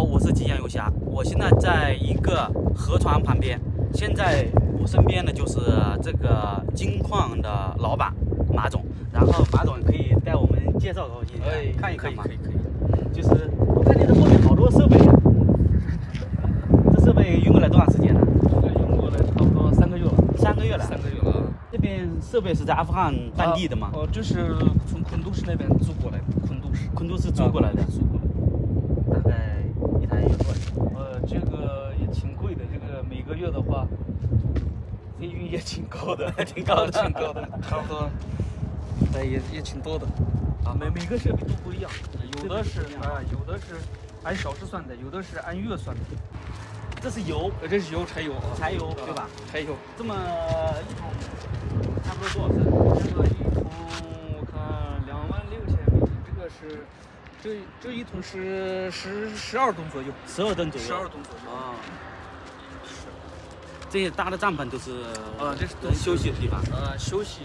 我是吉祥游侠，我现在在一个河床旁边。现在我身边的就是这个金矿的老板马总，然后马总可以带我们介绍一下，看一看吗？可以。就是我看你这后面好多设备，这设备用过来多长时间了？ 这个用过来差不多3个月了。 3个月了。 3个月了。 这边设备是在阿富汗当地的吗？ 这是从昆都市那边租过来的。昆都市租过来的。大概一台有多少钱？ 这个也挺贵的，这个每个月的话，费用也挺高的，挺高的，差不多，也挺多的。每个设备都不一样，有的是按小时算的，有的是按月算的。 这是油， 这是柴油对吧？ 柴油。 这么一桶差不多多少升？ 这个一桶我看26000美金，这个是。这一桶是12吨左右 ，12吨左右啊。 是。这些搭的帐篷都是这是休息的地方。 休息，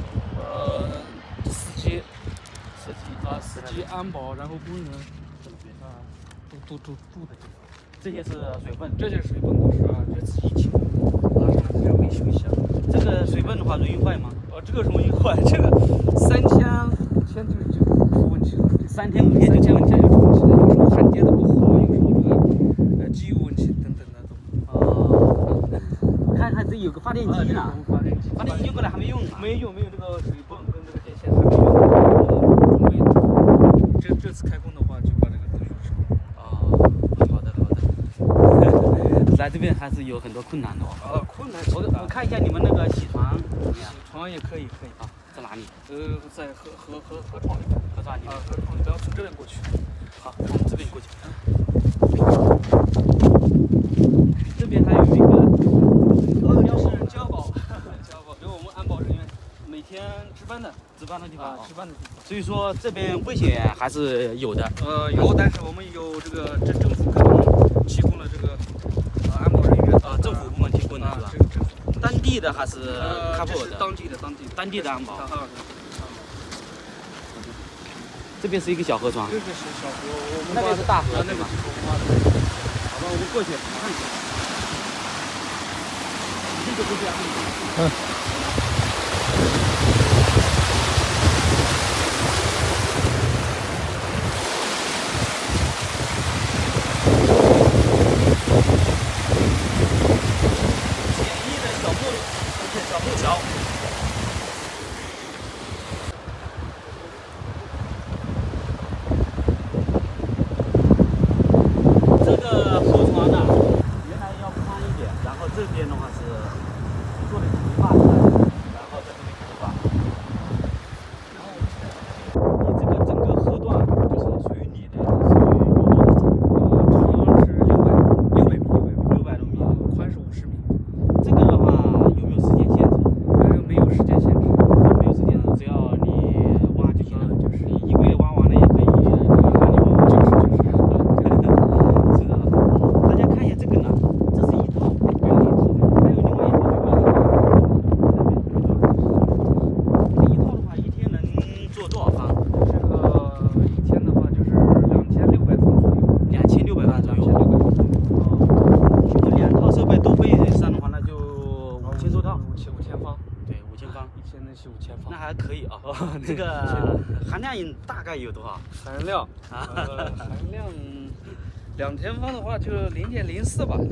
司机安保，然后工人都住的地方。 这些是水分， 都是这自己清，拿上来再维修一下。 这个水分的话容易坏吗？ 这个容易坏，这个3天5天就出问题了。 3天5天就出问题了， 有时候焊接的不好，有时候这个机油问题等等的都。看这有个发电机呢，发电机用过来还没用啊？ 没用，这个水泵跟这个电线还没用。准备这次开工的话，就把这个都用上。 好的。来这边还是有很多困难的困难。 我看一下你们那个洗床怎么样？ 洗床也可以啊。 在哪里？ 在河床里边。 河床里边， 然后从这边过去。 好，从这边过去。这边还有一个， 要是交保，给我们安保人员每天值班的地方。 所以说这边危险还是有的。 有，但是我们有这个政府给我们提供了这个安保人员。 政府部门提供的是吧？当地的还是喀布尔的？当地的安保。这边是一个小河床。 这个是小河， 那边是大河， 那个是我们挖的。 好吧，我们过去看一下。这个不是啊。这边的话是做的泥巴出来的，然后在这里土吧。你这个整个河段就是属于你的，是有多长？ 长是600米， 宽是50米。这个的话有没有时间限制？ 没有时间限制， 没有时间，只要你挖就行了。就是你1个月挖完了也可以，你挖你挖完就是。是的，大家看一下这个呢，这是一套。那还可以啊，这个含量大概有多少？ 含量2天方的话就0.04吧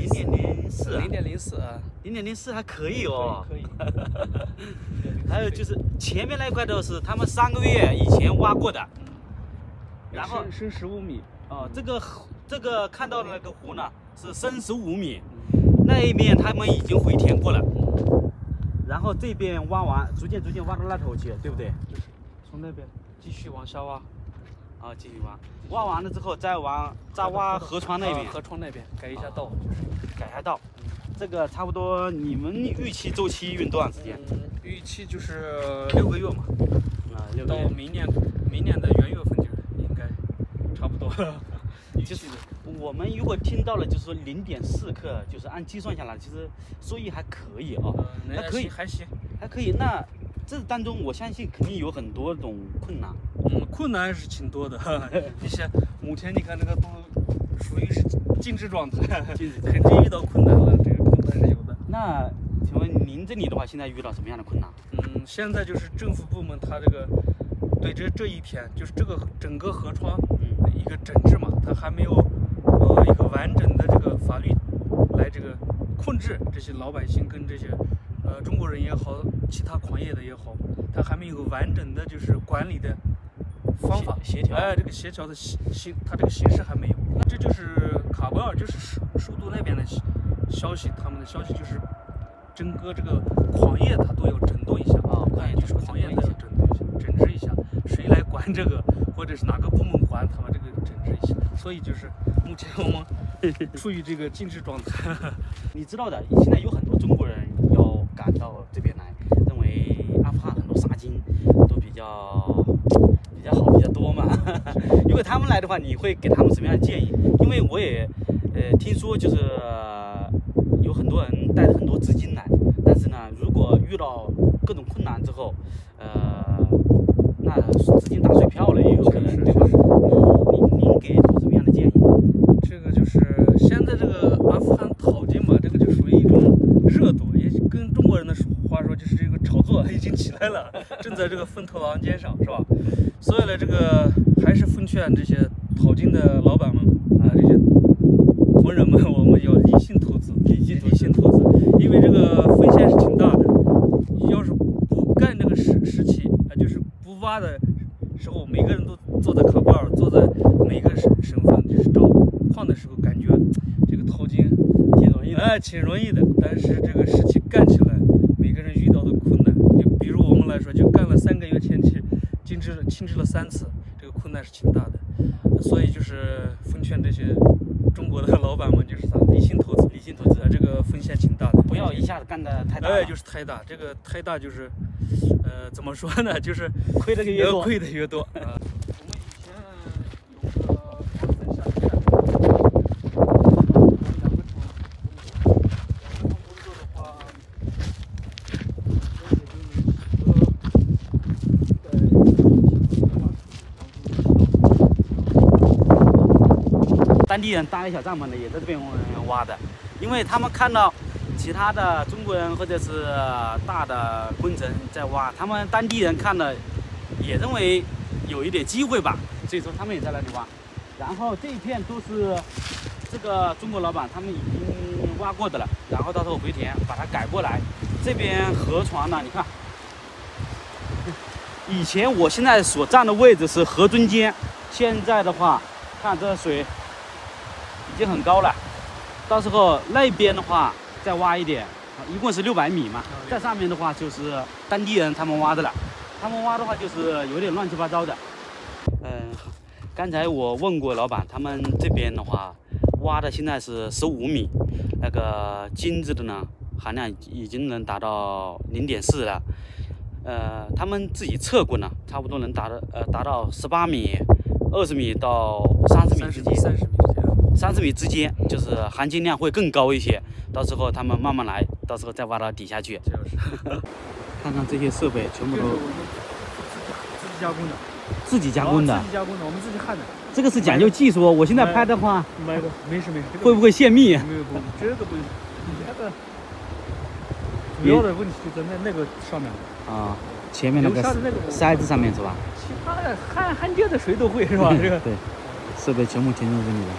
，0.04 还可以哦。 可以。 还有就是前面那块都是他们3个月以前挖过的，然后深15米。 这个看到的那个湖呢是深15米，那一面他们已经回填过了。然后这边挖完，逐渐挖到那头去，对不对？ 就是从那边继续往下挖， 继续挖，挖完了之后再挖河床那边， 改一下道， 改一下道。这个差不多，你们预期周期用多长时间？ 预期就是6个月嘛。 6个月。 到明年的元月份就应该差不多。 就是我们如果听到了，就是说0.4克，就是按计算下来，其实收益还可以啊，还可以，还可以。那这当中，我相信肯定有很多种困难。 困难是挺多的。你像目前你看那个都属于是静止状态，肯定遇到困难了，这个困难是有的。 那请问您这里的话，现在遇到什么样的困难？ 现在就是政府部门它这个对这一片，就是这个整个河床一个整治嘛，它还没有一个完整的这个法律来这个控制这些老百姓跟这些中国人也好，其他矿业的也好，它还没有个完整的就是管理的方法协调。 这个协调的它这个形式还没有。这就是卡布尔，就是首都那边的消息，他们的消息就是整个这个矿业它都要整顿一下就是矿业它要整治一下，谁来管这个，或者是哪个部门管，他们这个整治一下。所以就是目前我们处于这个静止状态。 你知道的，现在有很多中国人要赶到这边来，认为阿富汗很多沙金都比较好，比较多嘛。如果他们来的话，你会给他们什么样的建议？因为我也听说就是有很多人带着很多资金来，但是呢，如果遇到各种困难之后，那资金打水漂了也有可能，对吧？您给出什么样的建议？ 这个就是现在这个阿富汗淘金嘛，这个就属于一种热度，也跟中国人的话说就是这个炒作已经起来了，正在这个风头浪尖上，是吧？所以呢，这个还是奉劝这些淘金的老板们这些同仁们，我们要理性投资，理性投资，因为这个风险是挺大的。要是不干这个时期就是不挖的时候，每个人都坐在卡布尔，坐在每个省份就是找矿的时候，感觉这个淘金挺容易的，挺容易的。但是这个时期干起来，每个人遇到的困难，就比如我们来说，就干了3个月前期，清治了3次，这个困难是挺大的。所以就是奉劝这些中国的老板们，就是理性投资，这个风险挺大的， 不要一下子干得太大。 就是太大，这个太大就是，怎么说呢？就是亏的越多。 我们以前有个房子下面2个厂，工作的话， 当地人搭了小帐篷的也在这边挖的，因为他们看到其他的中国人或者是大的工程在挖，他们当地人看了也认为有一点机会吧，所以说他们也在那里挖。然后这一片都是这个中国老板他们已经挖过的了，然后到时候回填把它改过来。这边河床呢，你看，以前我现在所站的位置是河中间，现在的话，看这水已经很高了，到时候那边的话再挖一点，一共是600米嘛，在上面的话就是当地人他们挖的了，他们挖的话就是有点乱七八糟的。刚才我问过老板，他们这边的话挖的现在是15米，那个金子的呢含量已经能达到0.4了。他们自己测过呢，差不多能达到18米、20米到30米之间。30米之间，就是含金量会更高一些。到时候他们慢慢来，到时候再挖到底下去。看看这些设备，全部都自己加工的。 自己加工的， 我们自己焊的。 这个是讲究技术哦。我现在拍的话， 没事。 会不会泄密？ 没有，这个不用。那个主要的问题就在那个上面啊，前面那个塞子上面是吧？ 其他的焊接的谁都会是吧？这个对，设备全部停在这里了。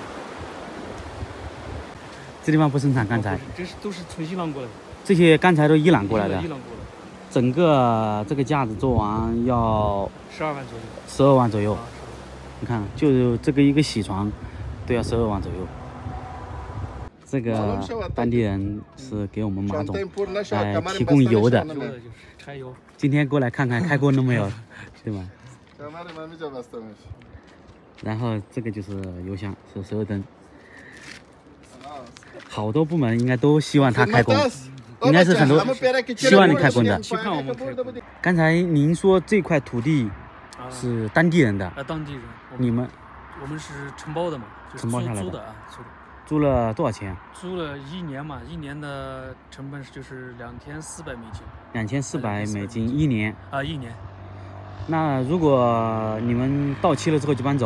这地方不生产钢材， 这都是从伊朗过来的。 这些钢材都伊朗过来的。 伊朗过来。 整个这个架子做完要 12万左右。 12万左右。你看，就这个一个铣床都要12万左右。这个当地人是给我们马总提供油的， 柴油。 今天过来看看开工了没有，对吧？然后这个就是油箱，是12灯。好多部门应该都希望它开工。应该是很多希望你开工的。刚才您说这块土地是当地人的， 当地人。我们是承包的嘛， 承包下来的。 租的。 租了多少钱？ 租了1年嘛，1年的成本就是2400美金。 2400美金1年。 1年。 那如果你们到期了之后就搬走，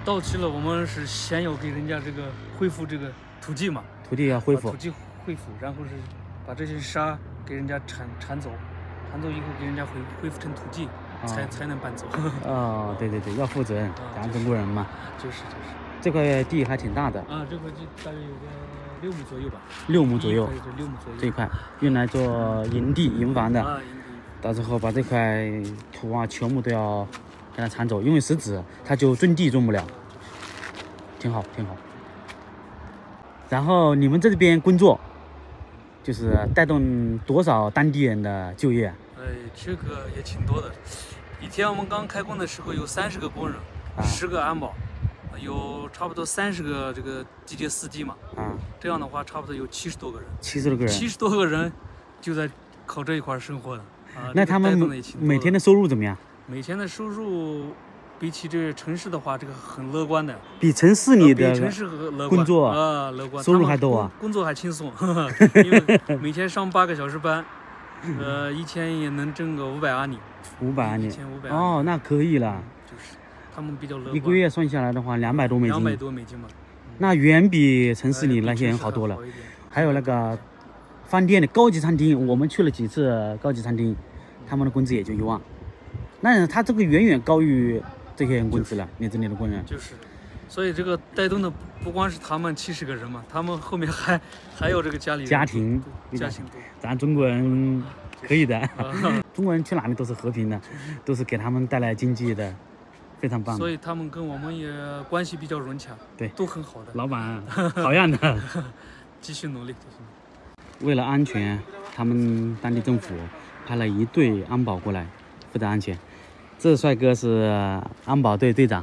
到期了，我们是先要给人家这个恢复这个土地嘛， 土地要恢复把土。地恢复，然后是把这些沙给人家铲走，铲走以后给人家恢复成土地，才能搬走。 哦，对对对，要负责任，咱中国人嘛。 就是。 这块地还挺大的。 啊，这块地大约有个6亩左右吧。 6亩左右。 6亩左右。 这块用来做营房的。 啊，营地。 到时候把这块土啊全部都要给它铲走，因为石子它就种地种不了。挺好，挺好。然后你们这边工作，就是带动多少当地人的就业？ 这个也挺多的。一天我们刚开工的时候有30个工人，10个安保，有差不多30个这个地铁司机嘛。这样的话差不多有70多个人。70多个人。70多个人就在靠这一块生活的。 那他们每天的收入怎么样？ 每天的收入比起这城市的话，这个很乐观的。 比城市里的工作乐观， 收入还多啊。 工作还轻松，因为每天上8个小时班，一天也能挣个500阿尼。500 阿尼。哦，那可以了。 就是他们比较乐观。 一个月算下来的话，200多美金。 200多美金嘛。 那远比城市里那些人好多了。还有那个饭店的高级餐厅，我们去了几次高级餐厅，他们的工资也就1万。那他这个远远高于这些人工资了，你这里的工人。 就是，所以这个带动的不光是他们70个人嘛，他们后面还有这个家庭多。 咱中国人可以的，中国人去哪里都是和平的，都是给他们带来经济的，非常棒。 所以他们跟我们也关系比较融洽， 对， 都很好的。 老板好样的， 继续努力。 为了安全，他们当地政府派了1队安保过来负责安全。这帅哥是安保队队长。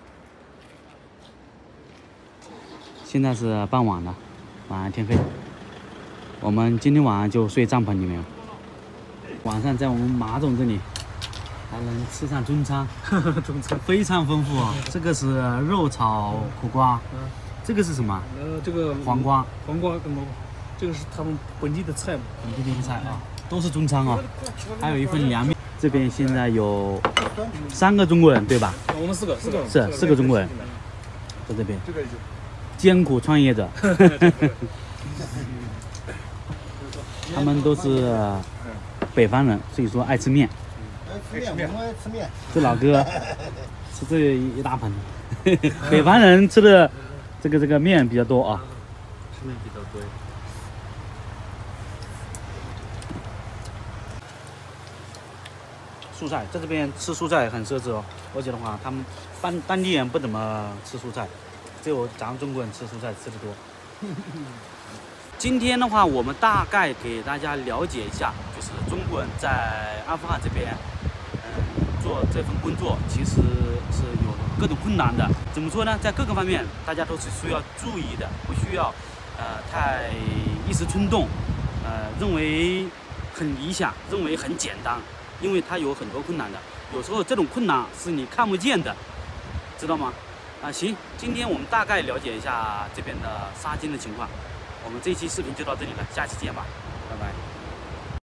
现在是傍晚了，晚上天黑。我们今天晚上就睡帐篷里面。晚上在我们马总这里还能吃上中餐， 中餐非常丰富啊。这个是肉炒苦瓜，这个是什么？ 这个黄瓜跟萝卜，这个是他们本地的菜嘛， 本地的菜啊，都是中餐啊。还有一份凉面。这边现在有3个中国人，对吧？ 我们4个，是 4个中国人在这边。艰苦创业者，他们都是北方人，所以说爱吃面。 爱吃面，我爱吃面。 这老哥吃这一大盆。北方人吃的这个面比较多啊。 吃面比较多。 蔬菜在这边吃蔬菜很奢侈哦，而且的话，他们当地人不怎么吃蔬菜，只有咱们中国人吃蔬菜吃得多。今天的话，我们大概给大家了解一下，就是中国人在阿富汗这边，做这份工作其实是有各种困难的。怎么说呢？在各个方面，大家都是需要注意的，不需要太一时冲动，认为很理想，认为很简单。因为它有很多困难的，有时候这种困难是你看不见的，知道吗？行，今天我们大概了解一下这边的沙金的情况。我们这期视频就到这里了，下期见吧，拜拜。